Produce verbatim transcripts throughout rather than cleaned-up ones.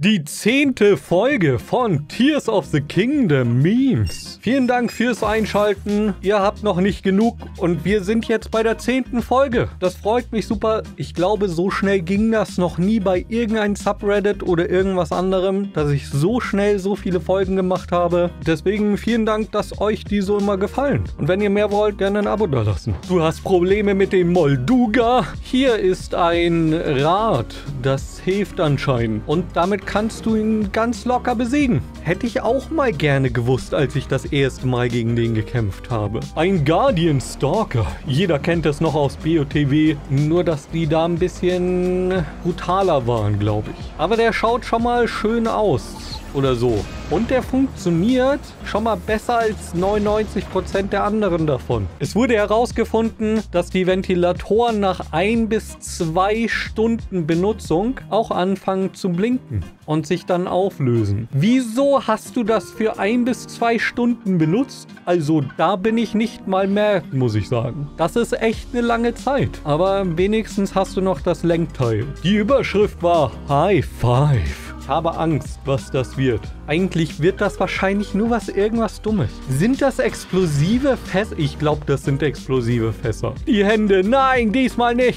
Die zehnte Folge von Tears of the Kingdom Memes. Vielen Dank fürs Einschalten. Ihr habt noch nicht genug und wir sind jetzt bei der zehnten Folge. Das freut mich super. Ich glaube, so schnell ging das noch nie bei irgendeinem Subreddit oder irgendwas anderem, dass ich so schnell so viele Folgen gemacht habe. Deswegen vielen Dank, dass euch die so immer gefallen. Und wenn ihr mehr wollt, gerne ein Abo da lassen. Du hast Probleme mit dem Molduga? Hier ist ein Rad. Das hilft anscheinend. Und damit kannst du ihn ganz locker besiegen. Hätte ich auch mal gerne gewusst, als ich das erste Mal gegen den gekämpft habe. Ein Guardian Stalker. Jeder kennt das noch aus B O T W. Nur, dass die da ein bisschen brutaler waren, glaube ich. Aber der schaut schon mal schön aus. Oder so. Und der funktioniert schon mal besser als neunundneunzig Prozent der anderen davon. Es wurde herausgefunden, dass die Ventilatoren nach ein bis zwei Stunden Benutzung auch anfangen zu blinken und sich dann auflösen. Wieso hast du das für ein bis zwei Stunden benutzt? Also da bin ich nicht mal mehr, muss ich sagen. Das ist echt eine lange Zeit. Aber wenigstens hast du noch das Lenkteil. Die Überschrift war High Five. Ich habe Angst, was das wird. Eigentlich wird das wahrscheinlich nur was irgendwas Dummes. Sind das explosive Fässer? Ich glaube, das sind explosive Fässer. Die Hände, nein, diesmal nicht.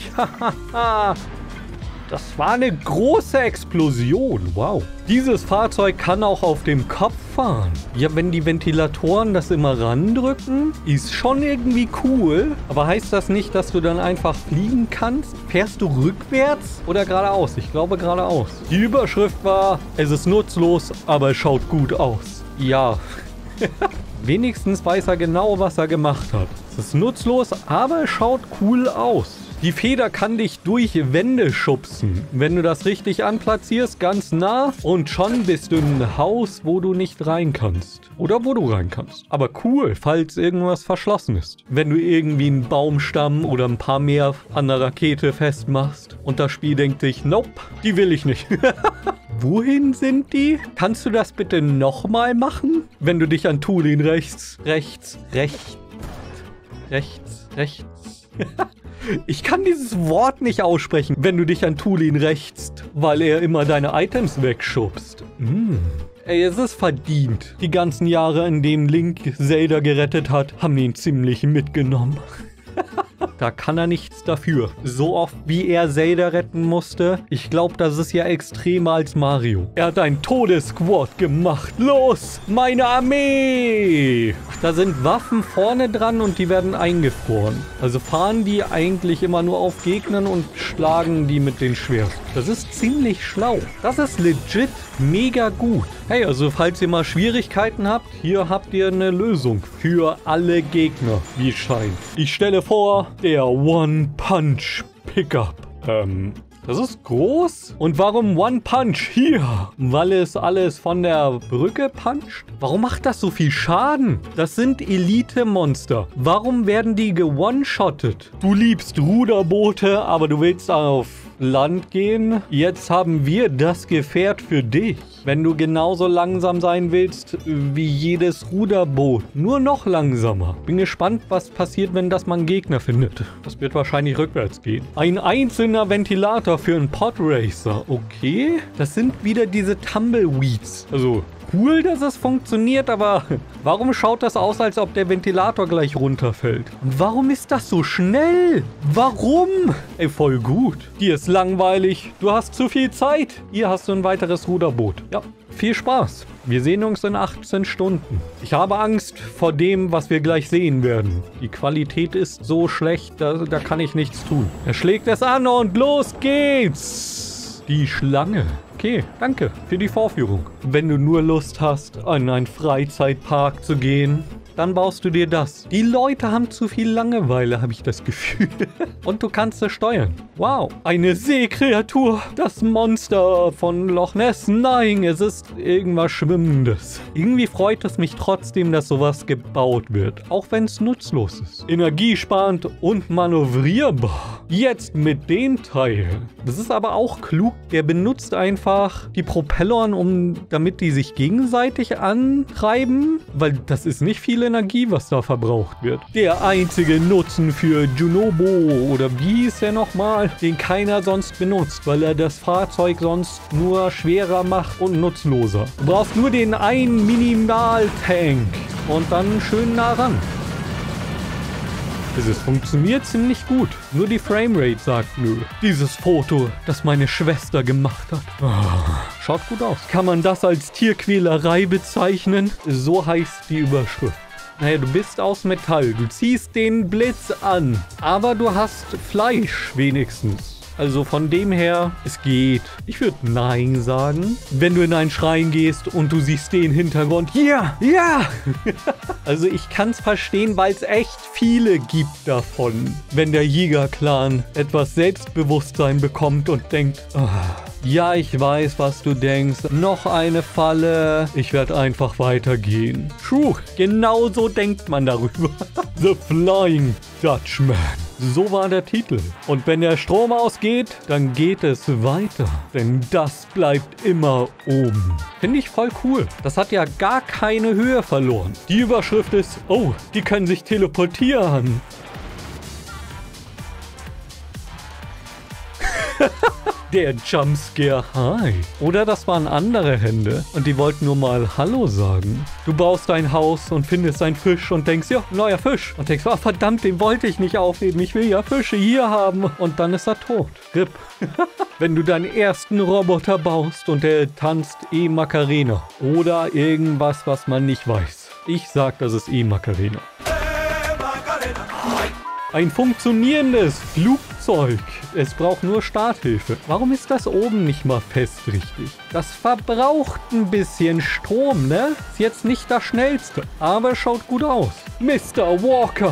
Das war eine große Explosion. Wow. Dieses Fahrzeug kann auch auf dem Kopf fahren. Ja, wenn die Ventilatoren das immer randrücken, ist schon irgendwie cool. Aber heißt das nicht, dass du dann einfach fliegen kannst? Fährst du rückwärts oder geradeaus? Ich glaube geradeaus. Die Überschrift war, es ist nutzlos, aber es schaut gut aus. Ja. Wenigstens weiß er genau, was er gemacht hat. Es ist nutzlos, aber es schaut cool aus. Die Feder kann dich durch Wände schubsen. Wenn du das richtig anplatzierst, ganz nah. Und schon bist du in einem Haus, wo du nicht rein kannst. Oder wo du rein kannst. Aber cool, falls irgendwas verschlossen ist. Wenn du irgendwie einen Baumstamm oder ein paar mehr an der Rakete festmachst. Und das Spiel denkt sich, nope, die will ich nicht. Wohin sind die? Kannst du das bitte nochmal machen? Wenn du dich an Tulin rechts, rechts, rechts, rechts, rechts. Ich kann dieses Wort nicht aussprechen, wenn du dich an Tulin rächst, weil er immer deine Items wegschubst. Mm. Ey, es ist verdient. Die ganzen Jahre, in denen Link Zelda gerettet hat, haben ihn ziemlich mitgenommen. Da kann er nichts dafür. So oft, wie er Zelda retten musste, ich glaube, das ist ja extremer als Mario. Er hat einen Todessquad gemacht. Los, meine Armee! Da sind Waffen vorne dran und die werden eingefroren. Also fahren die eigentlich immer nur auf Gegnern und schlagen die mit den Schwerten. Das ist ziemlich schlau. Das ist legit mega gut. Hey, also falls ihr mal Schwierigkeiten habt, hier habt ihr eine Lösung für alle Gegner, wie es scheint. Ich stelle vor, der One-Punch-Pickup. Ähm... Das ist groß. Und warum One Punch hier? Weil es alles von der Brücke puncht? Warum macht das so viel Schaden? Das sind Elite-Monster. Warum werden die ge-one-shottet? Du liebst Ruderboote, aber du willst auf Land gehen. Jetzt haben wir das Gefährt für dich. Wenn du genauso langsam sein willst wie jedes Ruderboot. Nur noch langsamer. Bin gespannt, was passiert, wenn das mal einen Gegner findet. Das wird wahrscheinlich rückwärts gehen. Ein einzelner Ventilator für einen Podracer. Okay. Das sind wieder diese Tumbleweeds. Also cool, dass es funktioniert, aber warum schaut das aus, als ob der Ventilator gleich runterfällt? Und warum ist das so schnell? Warum? Ey, voll gut. Dir ist langweilig. Du hast zu viel Zeit. Hier hast du ein weiteres Ruderboot. Ja, viel Spaß. Wir sehen uns in achtzehn Stunden. Ich habe Angst vor dem, was wir gleich sehen werden. Die Qualität ist so schlecht, da, da kann ich nichts tun. Er schlägt es an und los geht's. Die Schlange. Okay, danke für die Vorführung. Wenn du nur Lust hast, in einen Freizeitpark zu gehen, dann baust du dir das. Die Leute haben zu viel Langeweile, habe ich das Gefühl. Und du kannst es steuern. Wow. Eine Seekreatur. Das Monster von Loch Ness. Nein, es ist irgendwas Schwimmendes. Irgendwie freut es mich trotzdem, dass sowas gebaut wird. Auch wenn es nutzlos ist. Energiesparend und manövrierbar. Jetzt mit dem Teil. Das ist aber auch klug. Der benutzt einfach die Propelloren, um, damit die sich gegenseitig antreiben. Weil das ist nicht viel Energie, was da verbraucht wird. Der einzige Nutzen für Junobo, oder wie hieß der nochmal, den keiner sonst benutzt, weil er das Fahrzeug sonst nur schwerer macht und nutzloser. Du brauchst nur den einen Minimaltank und dann schön nah ran. Es funktioniert ziemlich gut. Nur die Framerate sagt nö. Dieses Foto, das meine Schwester gemacht hat. Oh, schaut gut aus. Kann man das als Tierquälerei bezeichnen? So heißt die Überschrift. Naja, du bist aus Metall. Du ziehst den Blitz an. Aber du hast Fleisch wenigstens. Also von dem her, es geht. Ich würde Nein sagen. Wenn du in einen Schrein gehst und du siehst den Hintergrund. Ja, ja. Also ich kann es verstehen, weil es echt viele gibt davon. Wenn der Jäger-Clan etwas Selbstbewusstsein bekommt und denkt, oh, ja, ich weiß, was du denkst. Noch eine Falle. Ich werde einfach weitergehen. Puh, genau so denkt man darüber. The Flying Dutchman. So war der Titel. Und wenn der Strom ausgeht, dann geht es weiter. Denn das bleibt immer oben. Finde ich voll cool. Das hat ja gar keine Höhe verloren. Die Überschrift ist, oh, die können sich teleportieren. Der Jumpscare High. Oder das waren andere Hände und die wollten nur mal Hallo sagen. Du baust ein Haus und findest einen Fisch und denkst, ja, neuer Fisch. Und denkst, oh, verdammt, den wollte ich nicht aufheben. Ich will ja Fische hier haben. Und dann ist er tot. R I P. Wenn du deinen ersten Roboter baust und der tanzt eh Macarena. Oder irgendwas, was man nicht weiß. Ich sag, das ist eh Macarena. Ein funktionierendes Flugzeug. Es braucht nur Starthilfe. Warum ist das oben nicht mal fest richtig? Das verbraucht ein bisschen Strom, ne? Ist jetzt nicht das Schnellste, aber schaut gut aus. Mister Walker.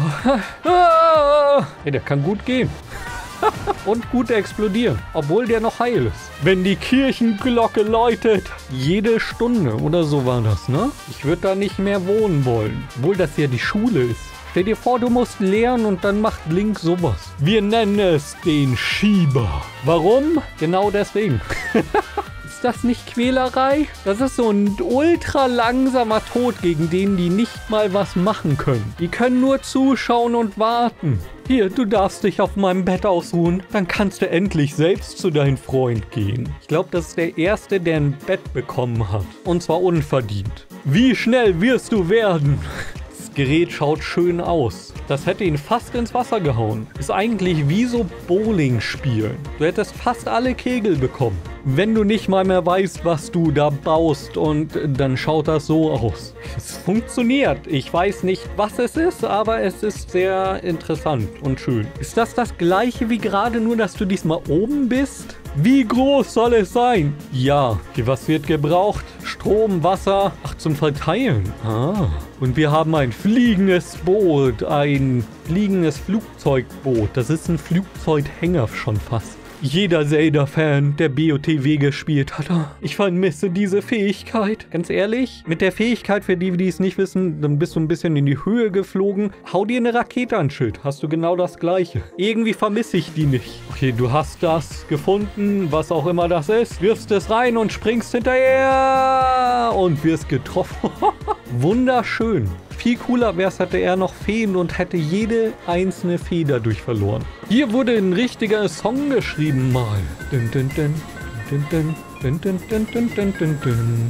Ah! Hey, der kann gut gehen. Und gut explodieren, obwohl der noch heil ist. Wenn die Kirchenglocke läutet, jede Stunde oder so war das, ne? Ich würde da nicht mehr wohnen wollen, obwohl das ja die Schule ist. Stell dir vor, du musst lernen und dann macht Link sowas. Wir nennen es den Schieber. Warum? Genau deswegen. Ist das nicht Quälerei? Das ist so ein ultra langsamer Tod, gegen den die nicht mal was machen können. Die können nur zuschauen und warten. Hier, du darfst dich auf meinem Bett ausruhen. Dann kannst du endlich selbst zu deinem Freund gehen. Ich glaube, das ist der Erste, der ein Bett bekommen hat. Und zwar unverdient. Wie schnell wirst du werden? Gerät schaut schön aus. Das hätte ihn fast ins Wasser gehauen. Ist eigentlich wie so Bowling spielen. Du hättest fast alle Kegel bekommen. Wenn du nicht mal mehr weißt, was du da baust und dann schaut das so aus. Es funktioniert. Ich weiß nicht, was es ist, aber es ist sehr interessant und schön. Ist das das gleiche wie gerade, nur dass du diesmal oben bist? Wie groß soll es sein? Ja, was wird gebraucht? Strom, Wasser, ach, zum Verteilen. Ah, und wir haben ein fliegendes Boot, ein fliegendes Flugzeugboot. Das ist ein Flugzeughänger schon fast. Jeder Zelda-Fan, der B O T W gespielt hat, ich vermisse diese Fähigkeit. Ganz ehrlich, mit der Fähigkeit, für die, die es nicht wissen, dann bist du ein bisschen in die Höhe geflogen. Hau dir eine Rakete an Schild, hast du genau das Gleiche. Irgendwie vermisse ich die nicht. Okay, du hast das gefunden, was auch immer das ist, wirfst es rein und springst hinterher und wirst getroffen. Wunderschön. Viel cooler wäre es, hätte er noch Feen und hätte jede einzelne Fee dadurch verloren. Hier wurde ein richtiger Song geschrieben mal. Dun, dun, dun, dun, dun, dun, dun, dun, dun, dun, dun, dun.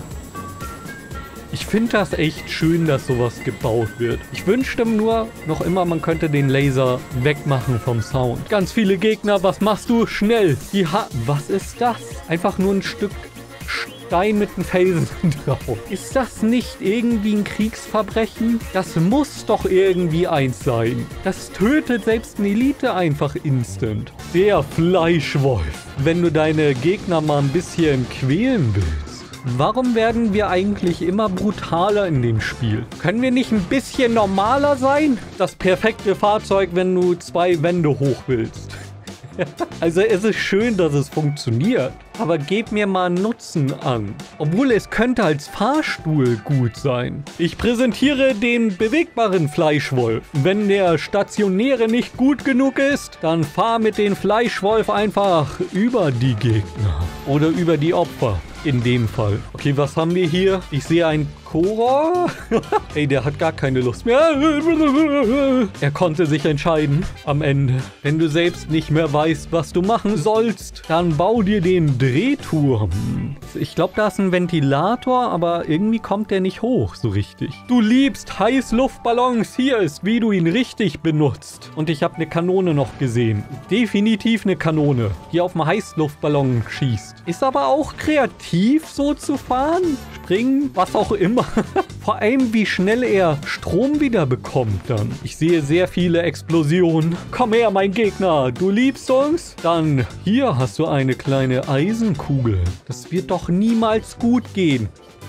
Ich finde das echt schön, dass sowas gebaut wird. Ich wünschte nur noch immer, man könnte den Laser wegmachen vom Sound. Ganz viele Gegner, was machst du? Schnell! Die ha was ist das? Einfach nur ein Stück Stein mit einem Felsen drauf. Ist das nicht irgendwie ein Kriegsverbrechen? Das muss doch irgendwie eins sein. Das tötet selbst eine Elite einfach instant. Der Fleischwolf. Wenn du deine Gegner mal ein bisschen quälen willst. Warum werden wir eigentlich immer brutaler in dem Spiel? Können wir nicht ein bisschen normaler sein? Das perfekte Fahrzeug, wenn du zwei Wände hoch willst. Also es ist schön, dass es funktioniert. aber gib mir mal Nutzen an. Obwohl es könnte als Fahrstuhl gut sein. Ich präsentiere den bewegbaren Fleischwolf. Wenn der stationäre nicht gut genug ist, dann fahr mit dem Fleischwolf einfach über die Gegner. Oder über die Opfer. In dem Fall. Okay, was haben wir hier? Ich sehe einen Koror. Ey, der hat gar keine Lust mehr. Er konnte sich entscheiden am Ende. Wenn du selbst nicht mehr weißt, was du machen sollst, dann bau dir den Drehturm. Ich glaube, da ist ein Ventilator, aber irgendwie kommt der nicht hoch so richtig. Du liebst Heißluftballons. Hier ist, wie du ihn richtig benutzt. Und ich habe eine Kanone noch gesehen. Definitiv eine Kanone, die auf dem Heißluftballon schießt. Ist aber auch kreativ, so zu fahren. Springen, was auch immer. Vor allem, wie schnell er Strom wieder bekommt dann. Ich sehe sehr viele Explosionen. Komm her, mein Gegner. Du liebst uns? Dann hier hast du eine kleine Eisenkugel. Das wird doch niemals gut gehen.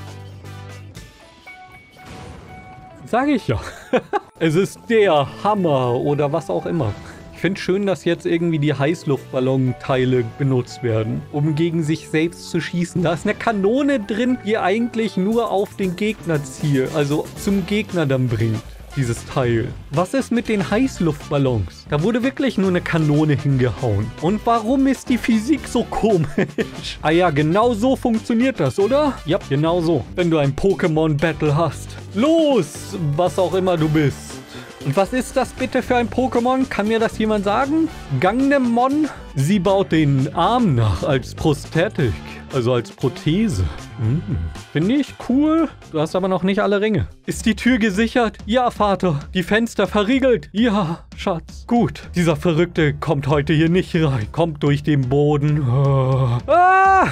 Sage ich ja. Es ist der Hammer oder was auch immer. Ich finde schön, dass jetzt irgendwie die Heißluftballon-Teile benutzt werden, um gegen sich selbst zu schießen. Da ist eine Kanone drin, die eigentlich nur auf den Gegner zielt, also zum Gegner dann bringt, dieses Teil. Was ist mit den Heißluftballons? Da wurde wirklich nur eine Kanone hingehauen. Und warum ist die Physik so komisch? Ah ja, genau so funktioniert das, oder? Ja, genau so. Wenn du ein Pokémon-Battle hast. Los, was auch immer du bist. Und was ist das bitte für ein Pokémon? Kann mir das jemand sagen? Gangnemon? Sie baut den Arm nach als Prosthetik. Also als Prothese. Hm. Finde ich cool. Du hast aber noch nicht alle Ringe. Ist die Tür gesichert? Ja, Vater. Die Fenster verriegelt? Ja, Schatz. Gut. Dieser Verrückte kommt heute hier nicht rein. Kommt durch den Boden. Oh. Ah!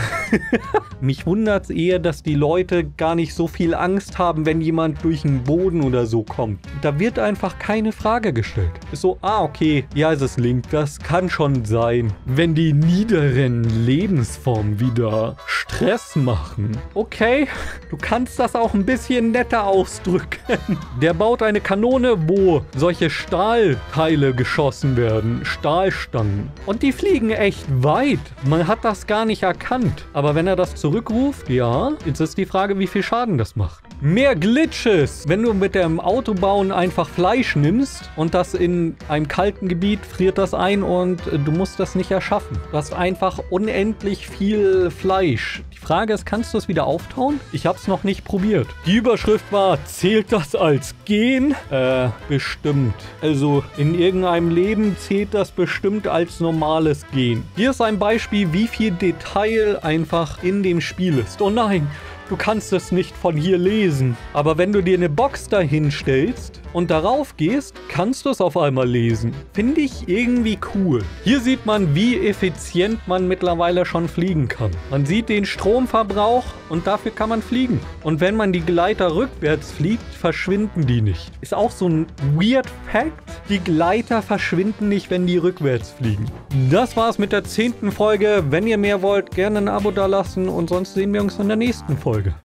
Mich wundert es eher, dass die Leute gar nicht so viel Angst haben, wenn jemand durch den Boden oder so kommt. Da wird einfach keine Frage gestellt. Ist so, ah, okay. Ja, es ist Link. Das kann schon sein. Wenn die niederen Lebensformen wieder Stress machen. Okay, du kannst das auch ein bisschen netter ausdrücken. Der baut eine Kanone, wo solche Stahlteile geschossen werden. Stahlstangen. Und die fliegen echt weit. Man hat das gar nicht erkannt. Aber wenn er das zurückruft, ja, jetzt ist die Frage, wie viel Schaden das macht. Mehr Glitches. Wenn du mit dem Autobauen einfach Fleisch nimmst und das in einem kalten Gebiet friert das ein und du musst das nicht erschaffen. Du hast einfach unendlich viel Fleisch. Die Frage ist, kannst du es wieder auftauen? Ich habe es noch nicht probiert. Die Überschrift war, zählt das als Gen? Äh, bestimmt. Also in irgendeinem Leben zählt das bestimmt als normales Gen. Hier ist ein Beispiel, wie viel Detail einfach in dem Spiel ist. Oh nein! Du kannst es nicht von hier lesen. Aber wenn du dir eine Box dahin stellst und darauf gehst, kannst du es auf einmal lesen. Finde ich irgendwie cool. Hier sieht man, wie effizient man mittlerweile schon fliegen kann. Man sieht den Stromverbrauch und dafür kann man fliegen. Und wenn man die Gleiter rückwärts fliegt, verschwinden die nicht. Ist auch so ein weird Fact. Die Gleiter verschwinden nicht, wenn die rückwärts fliegen. Das war's mit der zehnten Folge. Wenn ihr mehr wollt, gerne ein Abo dalassen und sonst sehen wir uns in der nächsten Folge.